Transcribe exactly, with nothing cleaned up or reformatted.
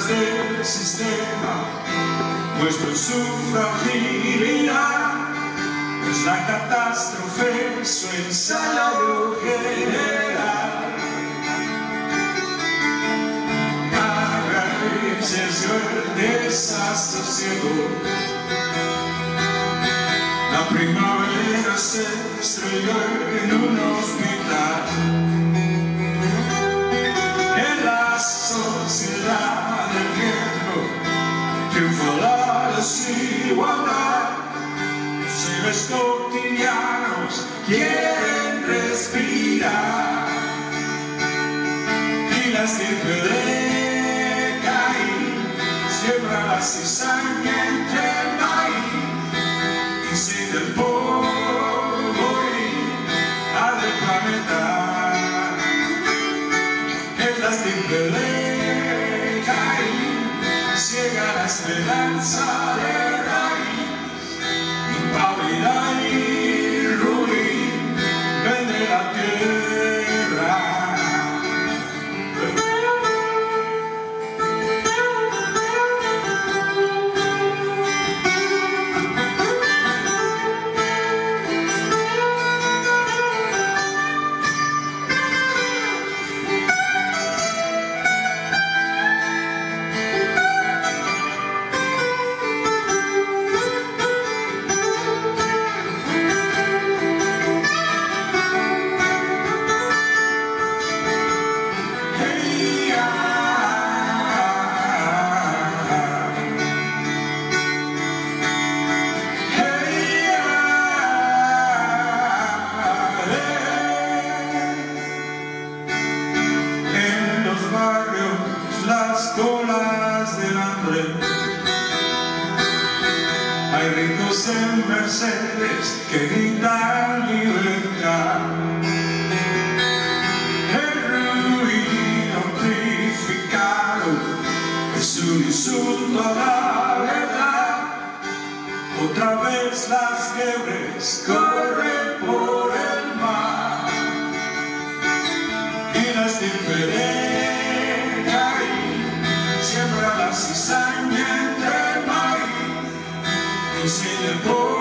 del sistema, muestro su fragilidad. Es la catástrofe su ensayo general. Agradece el desastre ciego. La primavera se estrelló en un hospital. En la sociedad del riesgo triunfó la desigualdad. Seres cotidianos quieren respirar, y la estirpe de Caín siembra la cizaña entre el maíz, incide el polvo y arde el planeta. Es la estirpe de Caín ciega la esperanza de raíz. Pálida y ruin vende la tierra. Las colas del hambre, hay ricos en Mercedes que gritan libertad. El ruido amplificado es un insulto a la verdad. Otra vez las liebres corren por el mar, y la estirpe de siembra la cizaña entre el maíz, incide el polvo